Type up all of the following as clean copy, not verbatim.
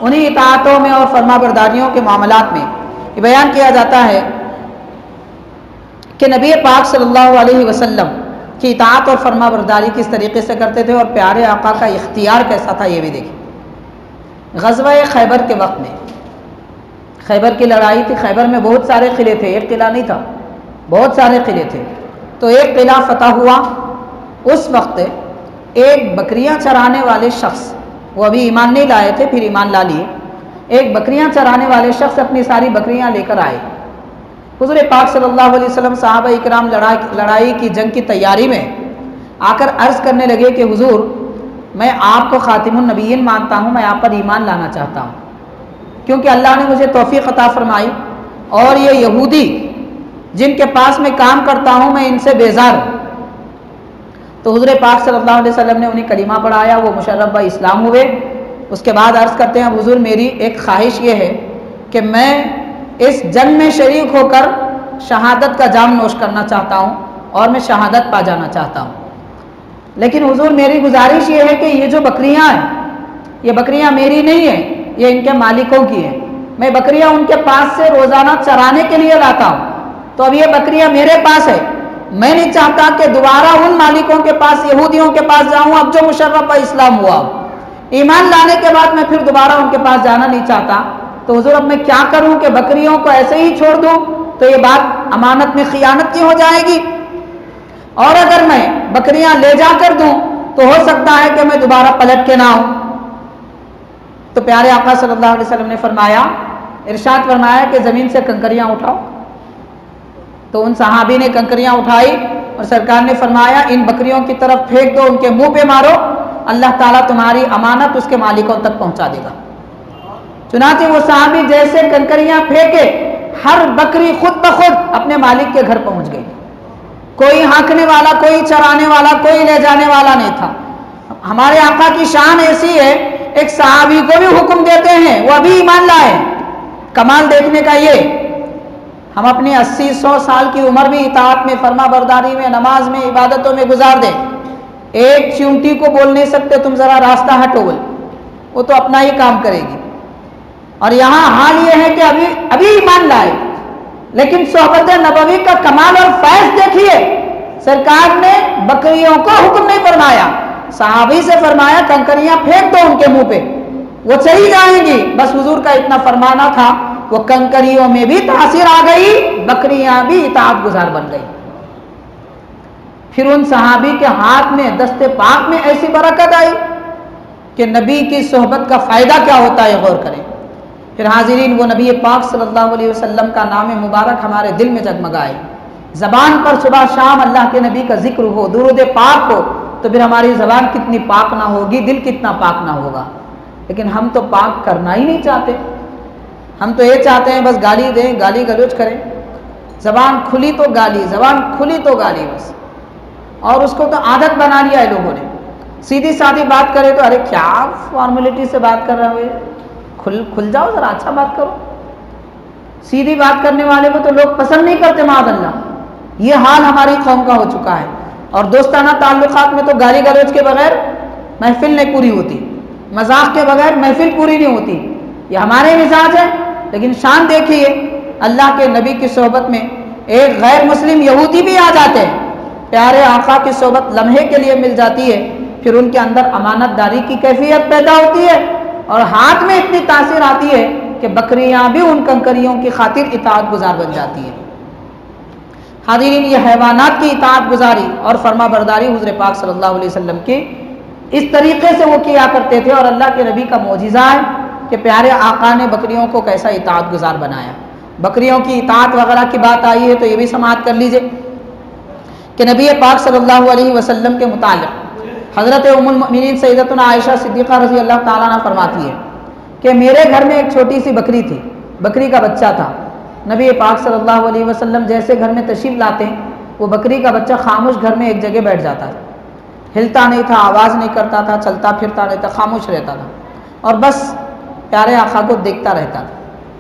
انہی اطاعتوں میں اور فرما برداریوں کے معاملات میں یہ بیان کیا جاتا ہے کہ نبی پاک صلی اللہ علیہ وسلم کی اطاعت اور فرما برداری کس طریقے سے کرتے تھے اور پیارے آقا کا اختیار کیسا تھا یہ بھی دیکھیں۔ غزوہ خیبر کے وقت میں خیبر کی لڑائی تھی، خیبر میں بہت سارے قلعے تھے، ایک قلعہ نہیں تھا، بہت سارے قلعے تھے، تو ایک قلعہ فتح ہوا۔ اس وقت ایک بکریاں چرانے والے شخص، وہ ابھی ایمان نہیں لائے تھے، پھر ایمان لا لیے، ایک بکریاں چرانے والے شخص اپنی ساری بکریاں لے کر آئے۔ حضور پاک صلی اللہ علیہ وسلم صحابہ اکرام لڑائی کی جنگ کی تیاری میں آ کر عرض کرنے لگے کہ حضور میں آپ کو خاتم النبیین مانتا ہوں، میں آپ پر ایمان لانا چاہتا ہوں کیونکہ اللہ نے مجھے توفیق عطا فرمائی، اور یہ یہودی جن کے پاس میں کام کرتا ہوں میں ان سے بیزار ہوں۔ تو حضور پاک صلی اللہ علیہ وسلم نے انہیں کلمہ پڑھایا، وہ مشرف با اسلام ہوئے۔ اس کے بعد عرض کرتے ہیں حضور میری ایک خواہش یہ ہے کہ میں اس جنگ میں شریک ہو کر شہادت کا جام نوش کرنا چاہتا ہوں اور میں شہادت پا جانا چاہتا ہوں، لیکن حضور میری گزارش یہ ہے کہ یہ جو بکریاں ہیں یہ بکریاں میری نہیں ہیں، یہ ان کے مالکوں کی ہیں، میں بکریاں ان کے پاس سے روزانہ چرانے کے لیے لاتا ہوں، تو اب یہ بکریاں میرے پاس ہے، میں نہیں چاہتا کہ دوبارہ ان مالکوں کے پاس یہودیوں کے پاس جاؤں اب جو مشرف اسلام ہوا، ایمان لانے کے بعد میں پھر دوبارہ ان کے پاس جانا نہیں چاہتا۔ تو حضور اب میں کیا کروں کہ بکریوں کو ایسے ہی چھوڑ دوں تو یہ بات امانت میں خیانت کی ہو جائے گی، اور اگر میں بکریاں لے جا کر دوں تو ہو سکتا ہے کہ میں دوبارہ پلٹ کے نہ آؤں۔ تو پیارے آقا صلی اللہ علیہ وسلم نے فرمایا، ارشاد فرمایا کہ زمین سے کنکریاں اٹھاؤ۔ تو ان صحابی نے کنکریاں اٹھائی اور سرکار نے فرمایا ان بکریوں کی طرف پھینک دو، ان کے منہ پہ مارو، اللہ تعالیٰ تمہاری امانت اس کے مالکوں تک پہنچا دے گا۔ چنانچہ وہ صحابی جیسے کنکریاں پھینکے ہر بکری خود بخود اپنے مالک کے گھر پہنچ گئی، کوئی ہانکنے والا، کوئی چرانے والا، کوئی لے جانے والا نہیں تھا۔ ہمارے آقا کی شان ایسی ہے، ایک صحابی کو بھی حکم دیتے ہیں، وہ ابھی ایمان لائے۔ کمال دیکھنے کا یہ، ہم اپنی 80-100 سال کی عمر بھی اطاعت میں، فرما برداری میں، نماز میں، عبادتوں میں گزار دیں، ایک چیونٹی کو بول نہیں سکتے تم ذرا راستہ ہٹو، بول، وہ تو اپنا ہی کام کرے گی۔ اور یہاں حال یہ ہے کہ ابھی ایمان لائے، لیکن صحبت نبوی کا کمال اور فیض دیکھیے، سرکار نے بکریوں کو حکم نہیں فرمایا، صحابی سے فرمایا کنکریاں پھینک دو ان کے منہ پہ، وہ چلی جائیں گی، بس حضور کا اتنا فرمانا تھا، وہ کنکریوں میں بھی تاثیر آ گئی، بکریاں بھی اطاعت گزار بن گئی۔ پھر ان صحابی کے ہاتھ میں، دست پاک میں ایسی برکت آئی کہ نبی کی صحبت کا فائدہ کیا ہوتا ہے غور کریں۔ پھر حاضرین، وہ نبی پاک صلی اللہ علیہ وسلم کا نام مبارک ہمارے دل میں جگمگائے، زبان پر صبح شام اللہ کے نبی کا ذکر ہو، درود پاک ہو، تو پھر ہماری زبان کتنی پاک نہ ہوگی، دل کتنا پاک نہ ہوگا۔ لیکن ہم تو پاک کرنا ہی نہیں چاہتے، ہم تو یہ چاہتے ہیں بس گالی دیں، گالی گلوچ کریں، زبان کھلی تو گالی، زبان کھلی تو گالی، بس، اور اس کو تو عادت بنا لیا ہے لوگوں نے۔ سیدھی سادھی بات کرے تو ارے کیا فارمیلٹی سے بات کر رہے ہوئے، کھل جاؤ ذرا، اچھا بات کرو۔ سیدھی بات کرنے والے کو تو لوگ پسند نہیں کرتے، معاذ اللہ۔ یہ حال ہماری قوم کا ہو چکا ہے، اور دوستانہ تعلقات میں تو گالی گلوچ کے بغیر محفل نہیں پوری ہوتی، مذاق کے بغیر محفل پوری نہیں ہوتی، یہ ہمارے مزاج ہے۔ لیکن شان دیکھیے، اللہ کے نبی کی صحبت میں ایک غیر مسلم یہودی بھی آ جاتے ہیں، پیارے آقا کی صحبت لمحے کے لیے مل جاتی ہے، پھر ان کے اندر امانت داری کی کیفیت پیدا ہوتی ہے، اور ہاتھ میں اتنی تاثیر آتی ہے کہ بکریاں بھی ان کنکریوں کی خاطر اطاعت گزار بن جاتی ہے۔ حاضرین، یہ حیوانات کی اطاعت گزاری اور فرما برداری حضور پاک صلی اللہ علیہ وسلم کی اس طریقے سے وہ کیا کرتے تھے، اور اللہ کے نبی کا معجزہ ہے کہ پیارے آقا نے بکریوں کو کیسا اطاعت گزار بنایا۔ بکریوں کی اطاعت وغیرہ کی بات آئی ہے تو یہ بھی سماعت کر لیجئے کہ نبی پاک صلی اللہ علیہ وسلم کے متعلق حضرت ام المؤمنین سیدتنا عائشہ صدیقہ رضی اللہ تعالیٰ عنہ فرماتی ہے کہ میرے گھر میں ایک چھوٹی سی بکری تھی، بکری کا بچہ تھا۔ نبی پاک صلی اللہ علیہ وسلم جیسے گھر میں تشریف لاتے ہیں، وہ بکری کا بچہ خاموش گھر میں ایک جگہ بیٹھ جاتا تھا، ہلتا نہیں تھا، آواز نہیں کرتا تھا، چلتا پھرتا نہیں تھا، خاموش رہتا تھا، اور بس پیارے آقا کو دیکھتا رہتا تھا،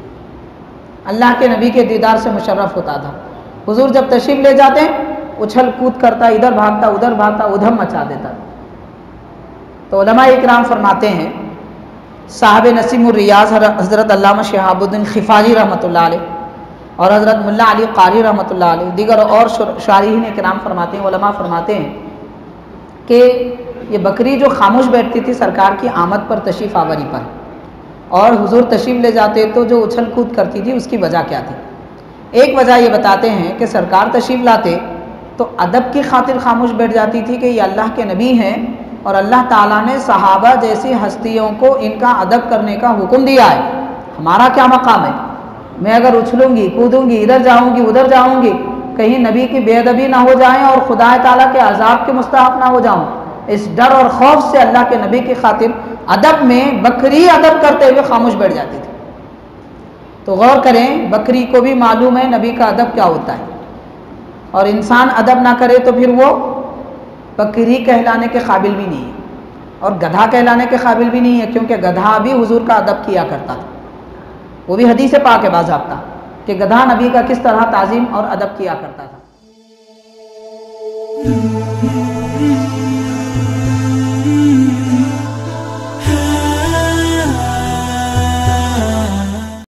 اللہ کے نبی کے دیدار سے مشرف ہوتا تھا۔ حضور جب تشریف لے جاتے ہیں، اچھل کود کرتا، ادھر بھاگتا ادھر بھاگتا، ادھم مچا دیتا۔ تو علماء اکرام فرماتے ہیں صاحب نسیم الریاض حضرت علامہ شہاب الدین خفاجی رحمۃ اللہ علیہ اور حضرت ملا علی قاری رحمۃ اللہ علیہ دیگر اور شارحین کرام فرماتے ہیں، علماء فرماتے ہیں کہ یہ بکری جو خاموش بیٹھتی تھی سرکار کی آمد پر، تشریف آوری پر، اور حضور تشریف لے جاتے تو جو اچھل کود کرتی تھی اس کی وجہ کیا تھی؟ ایک وجہ یہ بتاتے ہیں کہ سرکار تشریف لاتے تو ادب کی خاطر خاموش بیٹھ جاتی تھی کہ یہ اللہ کے نبی ہیں اور اللہ تعالیٰ نے صحابہ جیسی ہستیوں کو ان کا ادب کرنے کا حکم دیا ہے، ہمارا کیا مقام ہے؟ میں اگر اچھلوں گی، کودوں گی، ادھر جاؤں گی، ادھر جاؤں گی، کہیں نبی کی بے ادبی نہ ہو جائیں اور خدا تعالیٰ کے عذاب کے مستحق نہ ہو جاؤں، اس ڈر اور خوف سے اللہ کے نبی کی خاطر ادب میں بکری ادب کرتے ہوئے خاموش بیٹھ جاتی تھی۔ تو غور کریں، بکری کو بھی معلوم ہے نبی کا ادب کیا ہوتا ہے، اور انسان ادب نہ کرے تو پھر وہ بکری کہلانے کے قابل بھی نہیں ہے اور گدھا کہلانے کے قابل بھی نہیں ہے، کیونکہ گدھا بھی حضور کا ادب کیا کرتا تھا، وہ بھی حدیث پاک ہے باضابطہ کہ گدھا نبی کا کس طرح تعظیم اور ادب کیا کرتا تھا۔